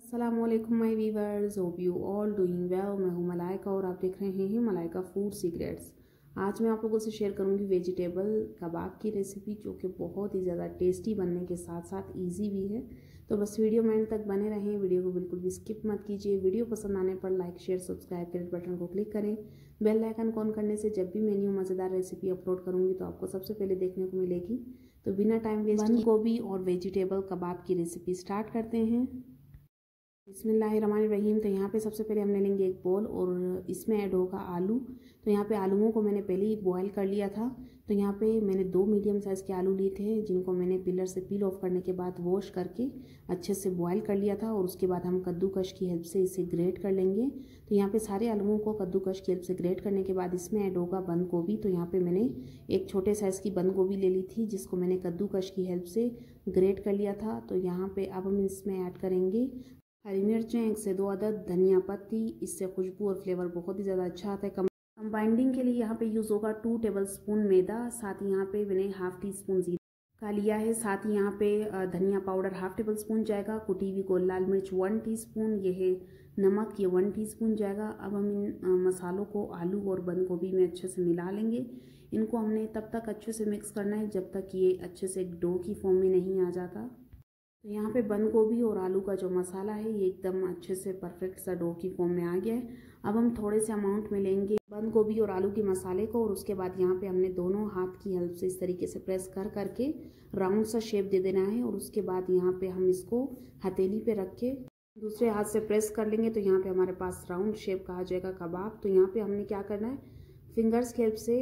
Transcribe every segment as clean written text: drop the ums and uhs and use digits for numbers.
अस्सलामुअलैकुम my viewers, hope you all doing well. मैं हूँ मलाइका और आप देख रहे हैं मलाइका फूड सीक्रेट्स। आज मैं आप लोगों से शेयर करूँगी वेजिटेबल कबाब की रेसिपी, जो कि बहुत ही ज़्यादा टेस्टी बनने के साथ साथ इजी भी है। तो बस वीडियो में एंड तक बने रहें, वीडियो को बिल्कुल भी स्किप मत कीजिए। वीडियो पसंद आने पर लाइक शेयर सब्सक्राइब के बटन को क्लिक करें। बेल आइकन ऑन करने से जब भी मैं न्यू मज़ेदार रेसिपी अपलोड करूँगी तो आपको सबसे पहले देखने को मिलेगी। तो बिना टाइम वेस्ट बंद गोभी और वेजिटेबल कबाब की रेसिपी स्टार्ट करते हैं। बिस्मिल्लाहिर्रहमानिर्रहीम। तो यहाँ पे सबसे पहले हम ले लेंगे एक बोल और इसमें ऐड होगा आलू। तो यहाँ पे आलूओं को मैंने पहले ही बॉयल कर लिया था। तो यहाँ पे मैंने 2 मीडियम साइज़ के आलू लिए थे, जिनको मैंने पिलर से पील ऑफ करने के बाद वॉश करके अच्छे से बॉयल कर लिया था। और उसके बाद हम कद्दूकश की हेल्प से इसे ग्रेट कर लेंगे। तो यहाँ पे सारे आलूओं को कद्दूकश की हेल्प से ग्रेट करने के बाद इसमें ऐड होगा बंद गोभी। तो यहाँ पे मैंने एक छोटे साइज़ की बंद गोभी ले ली थी, जिसको मैंने कद्दूकश की हेल्प से ग्रेट कर लिया था। तो यहाँ पे अब हम इसमें ऐड करेंगे हरी मिर्चें 1 से 2 अदद, धनिया पत्ती। इससे खुशबू और फ्लेवर बहुत ही ज़्यादा अच्छा आता है। कंबाइंडिंग के लिए यहाँ पे यूज़ होगा 2 टेबलस्पून मैदा। साथ ही यहाँ पे मैंने हाफ टी स्पून जीरा का लिया है। साथ ही यहाँ पे धनिया पाउडर हाफ टेबल स्पून जाएगा। कुटी हुई गोल लाल मिर्च 1 टीस्पून, ये है नमक, ये 1 टीस्पून जाएगा। अब हम इन मसालों को आलू और बंद गोभी में अच्छे से मिला लेंगे। इनको हमने तब तक अच्छे से मिक्स करना है जब तक ये अच्छे से एक डो की फॉर्म में नहीं आ जाता। तो यहाँ पे बंद गोभी और आलू का जो मसाला है ये एकदम अच्छे से परफेक्ट सा डो की फॉर्म में आ गया है। अब हम थोड़े से अमाउंट में लेंगे बंद गोभी और आलू के मसाले को, और उसके बाद यहाँ पे हमने दोनों हाथ की हेल्प से इस तरीके से प्रेस कर करके राउंड सा शेप दे देना है। और उसके बाद यहाँ पे हम इसको हथेली पे रख के दूसरे हाथ से प्रेस कर लेंगे। तो यहाँ पे हमारे पास राउंड शेप का आ जाएगा कबाब। तो यहाँ पे हमने क्या करना है, फिंगर्स की हेल्प से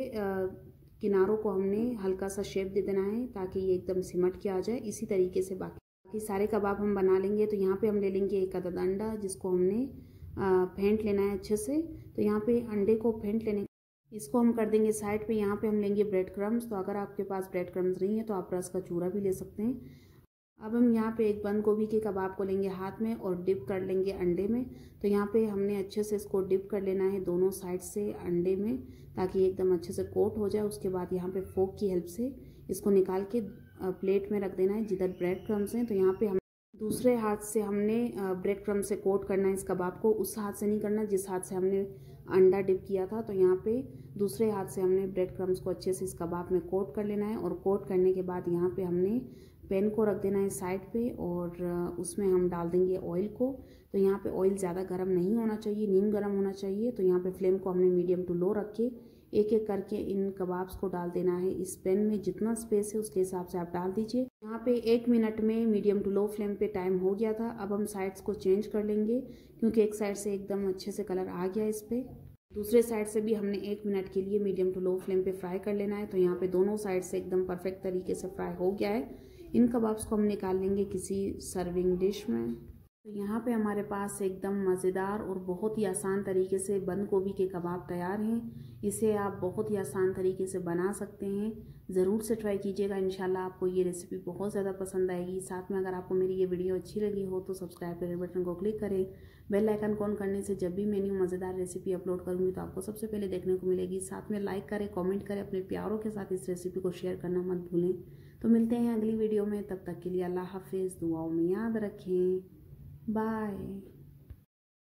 किनारों को हमने हल्का सा शेप दे देना है ताकि ये एकदम सिमट के आ जाए। इसी तरीके से बाकी सारे कबाब हम बना लेंगे। तो यहाँ पे हम ले लेंगे 1 अदद अंडा, जिसको हमने फेंट लेना है अच्छे से। तो यहाँ पे अंडे को फेंट लेने इसको हम कर देंगे साइड पे। यहाँ पे हम लेंगे ब्रेड क्रम्स। तो अगर आपके पास ब्रेड क्रम्स नहीं है तो आप रस का चूरा भी ले सकते हैं। अब हम यहाँ पे एक बंद गोभी के कबाब को लेंगे हाथ में और डिप कर लेंगे अंडे में। तो यहाँ पे हमने अच्छे से इसको डिप कर लेना है दोनों साइड से अंडे में, ताकि एकदम अच्छे से कोट हो जाए। उसके बाद यहाँ पे फोक की हेल्प से इसको निकाल के प्लेट में रख देना है जिधर ब्रेड क्रम्स हैं। तो यहाँ पे हम दूसरे हाथ से हमने ब्रेड क्रम्स से कोट करना है इस कबाब को। उस हाथ से नहीं करना जिस हाथ से हमने अंडा डिप किया था। तो यहाँ पे दूसरे हाथ से हमने ब्रेड क्रम्स को अच्छे से इस कबाब में कोट कर लेना है। और कोट करने के बाद यहाँ पे हमने पैन को रख देना है साइड पे, और उसमें हम डाल देंगे ऑयल को। तो यहाँ पे ऑयल ज़्यादा गर्म नहीं होना चाहिए, नीम गर्म होना चाहिए। तो यहाँ पे फ्लेम को हमने मीडियम टू लो रख के एक एक करके इन कबाब्स को डाल देना है इस पैन में। जितना स्पेस है उसके हिसाब से आप डाल दीजिए। यहाँ पे 1 मिनट में मीडियम टू लो फ्लेम पे टाइम हो गया था। अब हम साइड्स को चेंज कर लेंगे, क्योंकि एक साइड से एकदम अच्छे से कलर आ गया इस पे। दूसरे साइड से भी हमने 1 मिनट के लिए मीडियम टू लो फ्लेम पे फ्राई कर लेना है। तो यहाँ पे दोनों साइड से एकदम परफेक्ट तरीके से फ्राई हो गया है। इन कबाब्स को हम निकाल लेंगे किसी सर्विंग डिश में। तो यहाँ पे हमारे पास एकदम मज़ेदार और बहुत ही आसान तरीके से बंद गोभी के कबाब तैयार हैं। इसे आप बहुत ही आसान तरीके से बना सकते हैं। ज़रूर से ट्राई कीजिएगा, इंशाल्लाह आपको ये रेसिपी बहुत ज़्यादा पसंद आएगी। साथ में अगर आपको मेरी ये वीडियो अच्छी लगी हो तो सब्सक्राइब के बटन को क्लिक करें। बेल आइकन ऑन करने से जब भी मैं न्यू मज़ेदार रेसिपी अपलोड करूँगी तो आपको सबसे पहले देखने को मिलेगी। साथ में लाइक करें, कॉमेंट करें, अपने प्यारों के साथ इस रेसिपी को शेयर करना मत भूलें। तो मिलते हैं अगली वीडियो में, तब तक के लिए अल्लाह हाफिज़। दुआओं में याद रखें। बाय।